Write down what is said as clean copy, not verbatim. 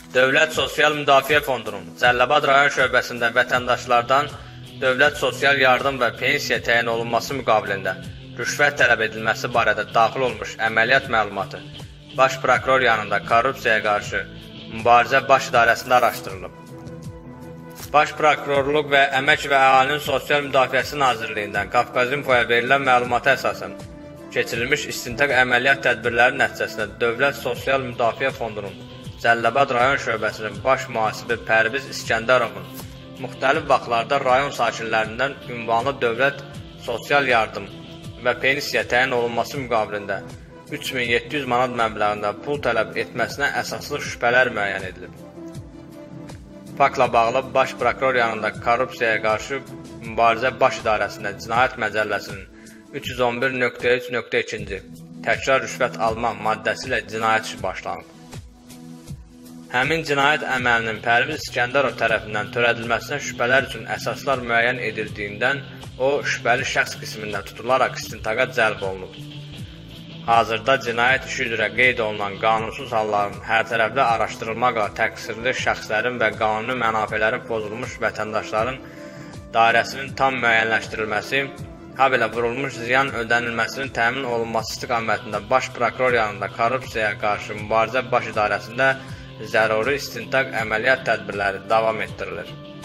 Dövlət Sosial Müdafiə Fondunun Cəlilabad rayon şöbəsində vətəndaşlardan dövlət sosial yardım və pensiya təyin olunması müqabilində rüşvət tələb edilməsi barədə daxil olmuş əməliyyat məlumatı Baş Prokuror yanında korrupsiyaya qarşı mübarizə baş idarəsində araşdırılıb. Baş Prokurorluq və Əmək və Əhalinin Sosial Müdafiəsi Nazirliyindən Qafqazinfoya verilən məlumata əsasən keçirilmiş istintaq əməliyyat tədbirləri nəticəsində Dövlət Sosial Müdafiə Fondunun Cəlilabad rayon şöbəsinin baş mühasibi Pərviz İskəndərovun müxtəlif vaxtlarda rayon sakinlərindən ünvanlı dövlət sosial yardım və pensiya təyin olunması müqabilində 3700 manat məbləğində pul tələb etməsinə əsaslı şübhələr müəyyən edilib. Faktla bağlı Baş Prokuror yanında korrupsiyaya qarşı mübarizə baş idarəsində Cinayət Məcəlləsinin 311.3.2 təkrar rüşvət alma maddəsi ilə cinayət işi başlanıb. Həmin cinayət əməlinin Pərviz İskəndərov tərəfindən törədilməsinə şübhələr üçün əsaslar müəyyən edildiyindən o, şübhəli şəxs qismində tutularaq istintaqa cəlb olunub. Hazırda cinayət işi üzrə qeyd olunan qanunsuz halların hərtərəfli araşdırılmaqla təqsirli şəxslərin və qanuni mənafələrin pozulmuş vətəndaşların dairəsinin tam müəyyənləşdirilməsi, habelə vurulmuş ziyan ödənilməsinin təmin olunması istiqamətində Baş Prokuror yanında korrupsiyaya qarşı mübarizə baş idarəsində zəruri istintaq əməliyyat tədbirləri davam etdirilir.